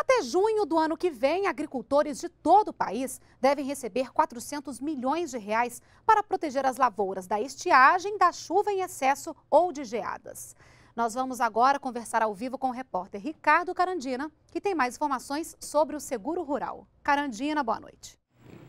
Até junho do ano que vem, agricultores de todo o país devem receber R$ 400 milhões para proteger as lavouras da estiagem, da chuva em excesso ou de geadas. Nós vamos agora conversar ao vivo com o repórter Ricardo Carandina, que tem mais informações sobre o seguro rural. Carandina, boa noite.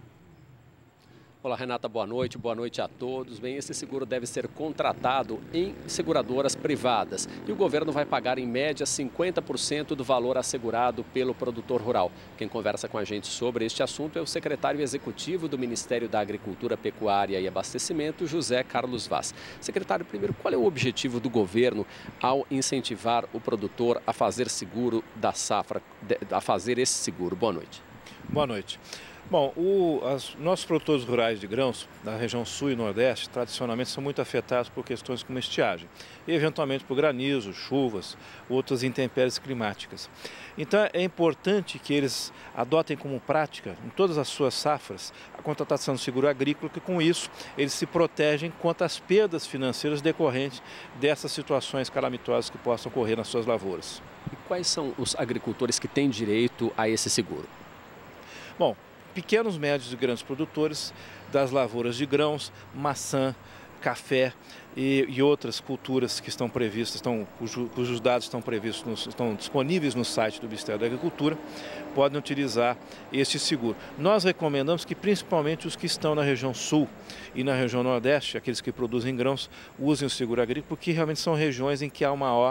Olá, Renata, boa noite a todos. Bem, esse seguro deve ser contratado em seguradoras privadas e o governo vai pagar em média 50% do valor assegurado pelo produtor rural. Quem conversa com a gente sobre este assunto é o secretário executivo do Ministério da Agricultura, Pecuária e Abastecimento, José Carlos Vaz. Secretário, primeiro, qual é o objetivo do governo ao incentivar o produtor a fazer seguro da safra, a fazer esse seguro? Boa noite. Boa noite. Bom, nossos produtores rurais de grãos da região sul e nordeste, tradicionalmente, são muito afetados por questões como estiagem e, eventualmente, por granizo, chuvas, outras intempéries climáticas. Então, é importante que eles adotem como prática, em todas as suas safras, a contratação do seguro agrícola, que com isso eles se protegem contra as perdas financeiras decorrentes dessas situações calamitosas que possam ocorrer nas suas lavouras. E quais são os agricultores que têm direito a esse seguro? Bom, pequenos, médios e grandes produtores das lavouras de grãos, maçã, café e outras culturas que estão previstas, cujos dados estão disponíveis no site do Ministério da Agricultura, podem utilizar este seguro. Nós recomendamos que principalmente os que estão na região sul e na região nordeste, aqueles que produzem grãos, usem o seguro agrícola, porque realmente são regiões em que há maior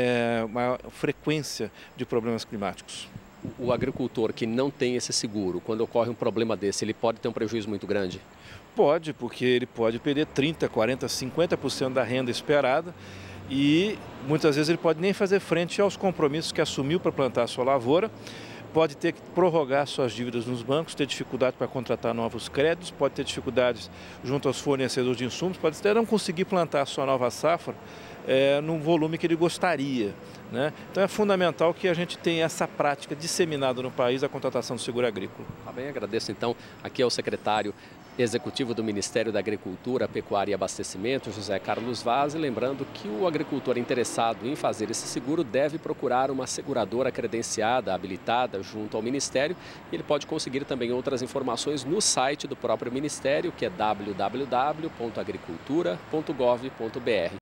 frequência de problemas climáticos. O agricultor que não tem esse seguro, quando ocorre um problema desse, ele pode ter um prejuízo muito grande? Pode, porque ele pode perder 30%, 40%, 50% da renda esperada e muitas vezes ele pode nem fazer frente aos compromissos que assumiu para plantar a sua lavoura, pode ter que prorrogar suas dívidas nos bancos, ter dificuldade para contratar novos créditos, pode ter dificuldades junto aos fornecedores de insumos, pode até não conseguir plantar a sua nova safra no volume que ele gostaria, né? Então é fundamental que a gente tenha essa prática disseminada no país, a contratação do seguro agrícola. Tá bem, agradeço então aqui ao secretário executivo do Ministério da Agricultura, Pecuária e Abastecimento, José Carlos Vaz, lembrando que o agricultor interessado em fazer esse seguro deve procurar uma seguradora credenciada, habilitada junto ao Ministério. Ele pode conseguir também outras informações no site do próprio Ministério, que é www.agricultura.gov.br.